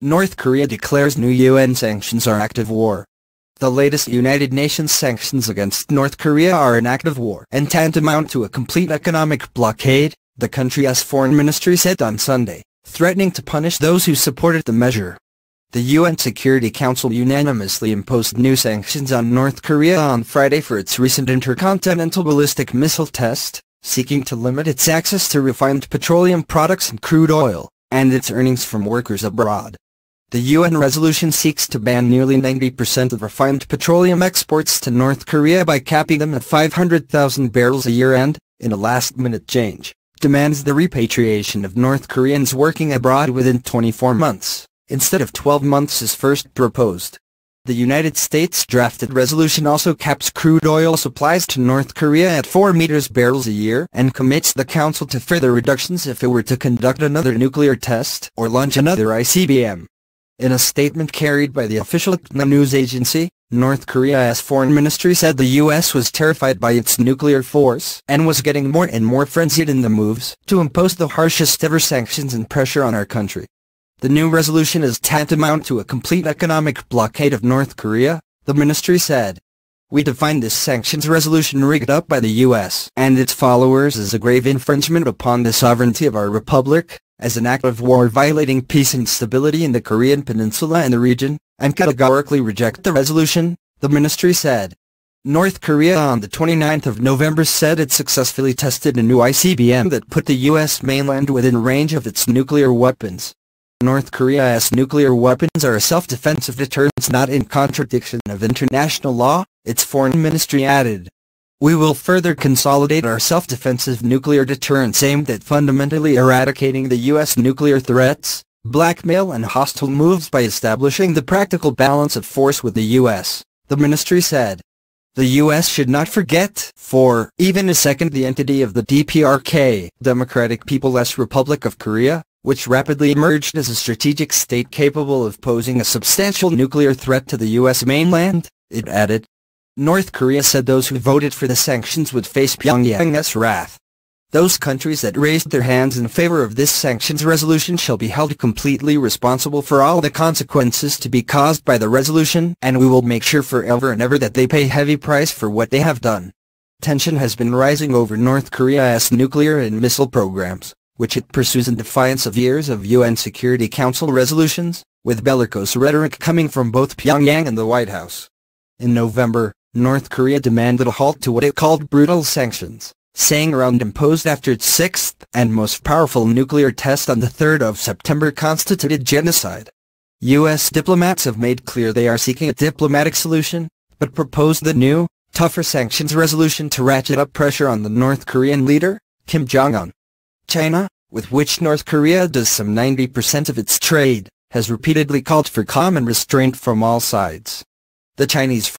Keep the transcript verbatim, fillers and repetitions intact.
North Korea declares new U N sanctions are act of war. The latest United Nations sanctions against North Korea are an act of war and tantamount to a complete economic blockade, the country's foreign ministry said on Sunday, threatening to punish those who supported the measure. The U N Security Council unanimously imposed new sanctions on North Korea on Friday for its recent intercontinental ballistic missile test, seeking to limit its access to refined petroleum products and crude oil, and its earnings from workers abroad. The U N resolution seeks to ban nearly ninety percent of refined petroleum exports to North Korea by capping them at five hundred thousand barrels a year and, in a last-minute change, demands the repatriation of North Koreans working abroad within twenty-four months, instead of twelve months as first proposed. The United States drafted resolution also caps crude oil supplies to North Korea at four meters barrels a year and commits the Council to further reductions if it were to conduct another nuclear test or launch another I C B M. In a statement carried by the official K N A news agency, North Korea's foreign ministry said the U S was terrified by its nuclear force and was getting more and more frenzied in the moves to impose the harshest ever sanctions and pressure on our country. The new resolution is tantamount to a complete economic blockade of North Korea, the ministry said. We define this sanctions resolution rigged up by the U S and its followers as a grave infringement upon the sovereignty of our republic, as an act of war violating peace and stability in the Korean peninsula and the region, and categorically reject the resolution, the ministry said. North Korea on the twenty-ninth of November said it successfully tested a new I C B M that put the U S mainland within range of its nuclear weapons. North Korea's nuclear weapons are a self-defensive deterrence not in contradiction of international law, its foreign ministry added. We will further consolidate our self-defensive nuclear deterrence aimed at fundamentally eradicating the U S nuclear threats, blackmail and hostile moves by establishing the practical balance of force with the U S, the ministry said. The U S should not forget, for even a second, the entity of the D P R K, Democratic People's Republic of Korea, which rapidly emerged as a strategic state capable of posing a substantial nuclear threat to the U S mainland, it added. North Korea said those who voted for the sanctions would face Pyongyang's wrath. Those countries that raised their hands in favor of this sanctions resolution shall be held completely responsible for all the consequences to be caused by the resolution, and we will make sure forever and ever that they pay heavy price for what they have done. Tension has been rising over North Korea's nuclear and missile programs, which it pursues in defiance of years of U N Security Council resolutions, with bellicose rhetoric coming from both Pyongyang and the White House. In November, North Korea demanded a halt to what it called brutal sanctions, saying round imposed after its sixth and most powerful nuclear test on the third of September constituted genocide. U S diplomats have made clear they are seeking a diplomatic solution, but proposed the new, tougher sanctions resolution to ratchet up pressure on the North Korean leader, Kim Jong-un. China, with which North Korea does some ninety percent of its trade, has repeatedly called for calm and restraint from all sides. The Chinese